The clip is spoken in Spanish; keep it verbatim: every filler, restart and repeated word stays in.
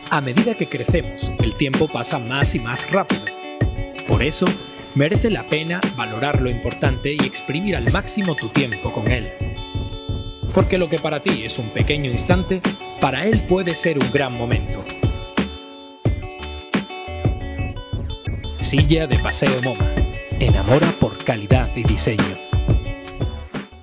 A medida que crecemos, el tiempo pasa más y más rápido. Por eso, merece la pena valorar lo importante y exprimir al máximo tu tiempo con él. Porque lo que para ti es un pequeño instante, para él puede ser un gran momento. Silla de paseo MoMA. Enamora por calidad y diseño.